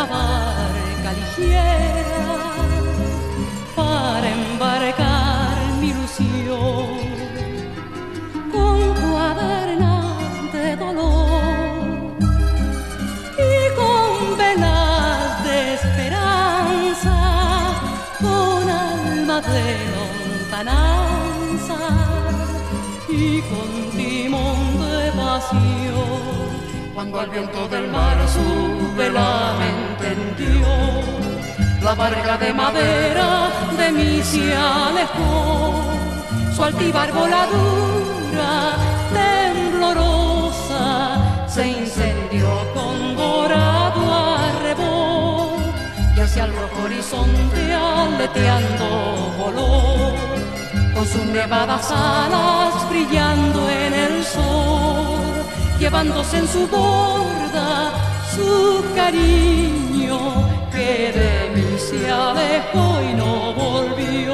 barca ligera para embarcar mi ilusión con cuadernas de dolor y con velas de esperanza, con alma de lontananza y con timón de pasión. Cuando al viento del mar su vela me entendió, la barca de madera de mí se alejó, su altiva voladura temblorosa se incendió con dorado arrebol y hacia el rojo horizonte aleteando voló, con sus nevadas alas brillando en el sol, llevándose en su borda su cariño que de mí se alejó y no volvió.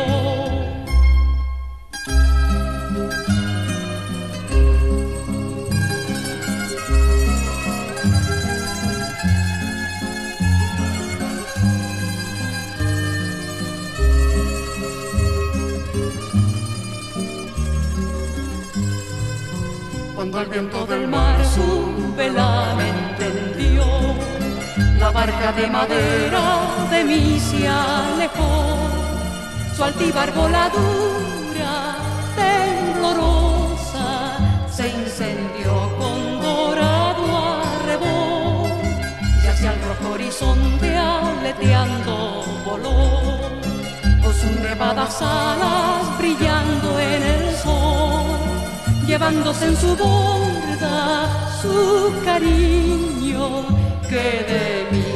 Cuando el viento del mar su vela me entendió, la barca de madera de mí se alejó, su altiva voladura temblorosa se incendió con dorado arrebol y hacia el rojo horizonte aleteando voló, con sus nevadas alas brillando en el sol, llevándose en su borda su cariño que de mí